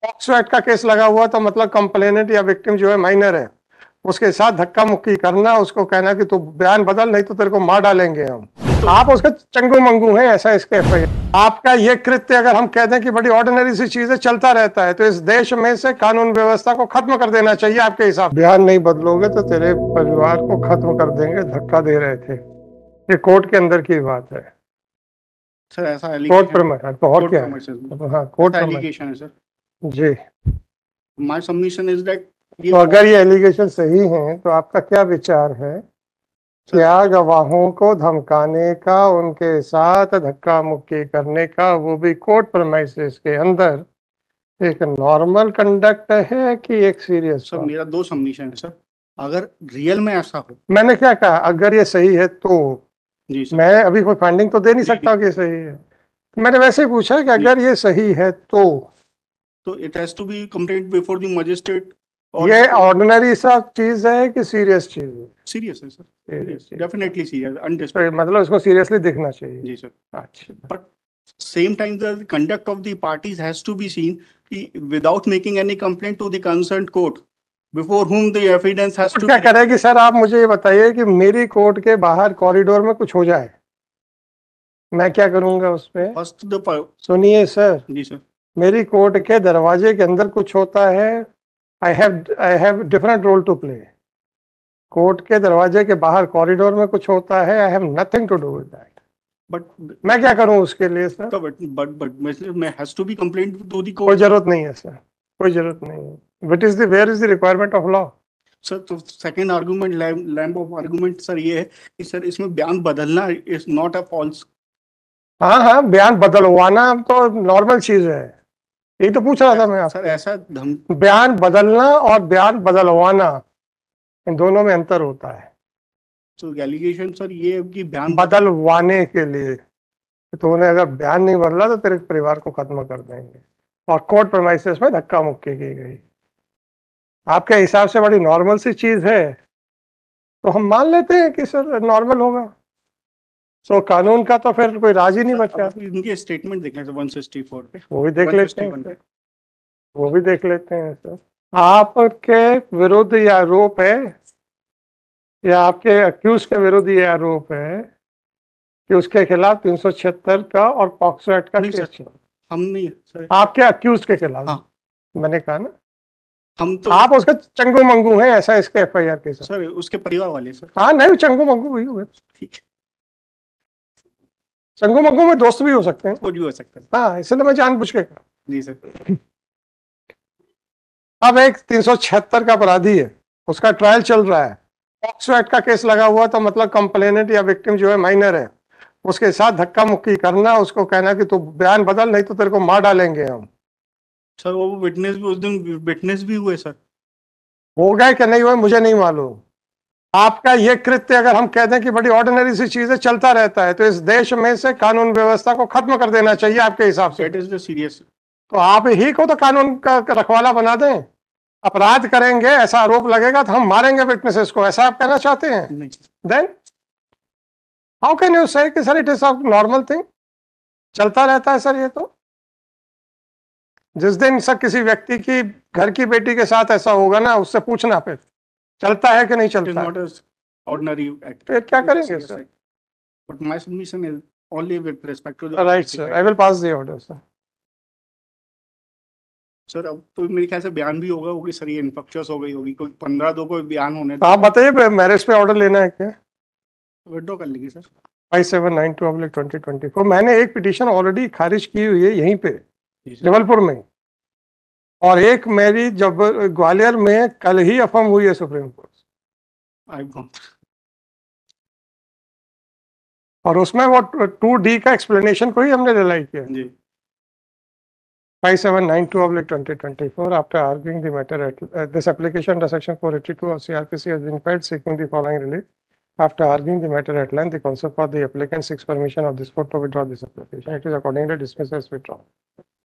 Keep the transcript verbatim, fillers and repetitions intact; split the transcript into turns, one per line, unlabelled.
POCSO act का case लगा हुआ तो मतलब कंप्लेनेंट या विक्टिम जो है माइनर है, उसके साथ धक्का मुक्की करना, उसको कहना कि तू बयान बदल नहीं तो तेरे को मार डालेंगे हम, तो आप उसका चंगू मंगू हैं, ऐसा इसके एफ आई आर। आपका ये कृत्य अगर हम कह दें कि बड़ी ऑर्डिनरी सी चीजें चलता रहता है, तो इस देश में से कानून व्यवस्था को खत्म कर देना चाहिए आपके हिसाब। बयान नहीं बदलोगे तो तेरे परिवार को खत्म कर देंगे, धक्का दे रहे थे। ये कोर्ट के अंदर की बात है
सर। ऐसा
कोर्ट पर मैं तो और क्या है? हाँ, कोर्ट पर
एलिगेशन है sir
ji.
My submission is that
तो अगर ये एलिगेशन सही हैं तो आपका क्या विचार है? क्या गवाहों को धमकाने का, उनके साथ धक्का मुक्की करने का, वो भी कोर्ट प्रेमाइसेस के अंदर, एक नॉर्मल कंडक्ट है कि एक सीरियस?
सर मेरा दो सबमिशन है सर। अगर रियल में ऐसा हो,
मैंने क्या कहा, अगर ये सही है तो
जी सर।
मैं अभी कोई फाइंडिंग तो दे नहीं सकता कि सही है। मैंने वैसे ही पूछा कि अगर ये सही है तो
तो it has to be complaint before the magistrate.
ये ऑर्डिनरी सा चीज है कि सीरियस चीज है?
सीरियस है सर, डेफिनेटली सीरियस,
अनडिस्प्यूटेड। मतलब इसको सीरियसली देखना चाहिए।
जी सर।
अच्छा,
but same time the conduct of the parties has to be seen कि without making any complaint to the concerned court before whom the evidence has to
क्या करेगी sir? आप मुझे ये बताइए कि मेरी कोर्ट के बाहर कॉरिडोर में कुछ हो जाए, मैं क्या करूंगा उस पे?
फर्स्ट द
सुनिए सर,
जी सर।
मेरी कोर्ट के दरवाजे के अंदर कुछ होता है, I have I have different role to play. Court के दरवाजे के बाहर कॉरिडोर में कुछ होता है, I have nothing to do with that. But मैं क्या करूं उसके लिए सर?
बट बट बट मैं has to be complaint to the
कोई जरूरत नहीं है सर, कोई जरूरत नहीं है। What is the where is the requirement of law?
Sir तो second argument, lamp of argument sir ये है कि सर इसमें बयान बदलना इज नॉट अ फॉल्स।
हाँ हाँ, बयान बदलवाना तो नॉर्मल चीज है, यही तो पूछ रहा था मैं आपसे।
सर ऐसा धम
बयान बदलना और बयान बदलवाना, इन दोनों में अंतर होता है।
तो एलिगेशन सर ये है कि बयान
बदलवाने के लिए तो उन्हें अगर बयान नहीं बदला तो तेरे परिवार को खत्म कर देंगे, और कोर्ट प्रेमाइसेस में धक्का मुक्की की गई। आपके हिसाब से बड़ी नॉर्मल सी चीज है तो हम मान लेते हैं कि सर नॉर्मल होगा। तो कानून का तो फिर कोई राज ही नहीं बचा।
इनके स्टेटमेंट देख लें सर वन सिक्सटी फोर पे,
वो भी देख लेते हैं, वो भी देख लेते हैं सर। आपके विरुद्ध यह आरोप है या आपके अक्यूज के विरुद्ध यह आरोप है कि उसके खिलाफ तीन सौ छिहत्तर का और पॉक्सो एक्ट का केस है?
हम नहीं सर,
आपके अक्यूज के खिलाफ।
हाँ।
मैंने कहा ना,
हम तो
आप उसका चंगू मंगू हैं, ऐसा इसके एफ आई आर के
सर उसके परिवार वाले सर।
हाँ नहीं, चंगू मंगू भी हुए,
ठीक है।
चंगू मंगू में दोस्त भी हो सकते हैं,
कुछ भी हो सकता है।
हाँ, इसलिए मैं जानबूझ के कहा।
जी सर।
अब एक तीन सौ छिहत्तर का अपराधी है, उसका ट्रायल चल रहा है, पॉक्सो एक्ट का केस लगा हुआ तो मतलब कंप्लेनेंट या विक्टिम जो है माइनर है, उसके साथ धक्का मुक्की करना, उसको कहना कि तू बयान बदल नहीं तो तेरे को मार डालेंगे हम।
सर वो विटनेस भी उस दिन विटनेस भी हुए सर।
हो गए कि नहीं हुए मुझे नहीं मालूम। आपका ये कृत्य अगर हम कह दें कि बड़ी ऑर्डिनरी सी चीजें चलता रहता है, तो इस देश में से कानून व्यवस्था को खत्म कर देना चाहिए आपके हिसाब से।
It is the serious. तो
आप ही को तो कानून का रखवाला बना दें। अपराध करेंगे, ऐसा आरोप लगेगा तो हम मारेंगे विटनेसेस को, ऐसा आप कहना चाहते हैं? Then how can you say कि sir it is a normal thing? चलता रहता है सर ये तो। जिस दिन सर किसी व्यक्ति की घर की बेटी के साथ ऐसा होगा ना, उससे पूछना फिर चलता है कि नहीं चलता है।
Ordinary act.
फिर क्या करेंगे sir?
But my submission is only with respect to the
right sir, I will pass the order sir.
Sir अब तो मेरे ख्याल से बयान भी होगा होगी सर, ये इनफेक्शियस हो गई होगी, कोई पंद्रह दो को बयान होने।
तो आप बताइए मैरिज पे ऑर्डर लेना है क्या?
विड्रॉ कर लेंगे sir.
Five seven nine two oblique twenty twenty four मैंने एक पिटीशन ऑलरेडी खारिज की हुई है यहीं पे जबलपुर में, और एक मेरी जब ग्वालियर में कल ही अफर्म हुई है सुप्रीम कोर्ट। और उसमें वो टू डी का एक्सप्लेनेशन को ही हमने रिलाई किया जी। Five seven nine two oblique twenty twenty four after arguing the matter at this application under section four eighty two of C R P C has been filed seeking the following relief. After arguing the matter at length, the counsel for the applicant seeks permission of this court to withdraw this application. It is accordingly dismissed as withdrawn.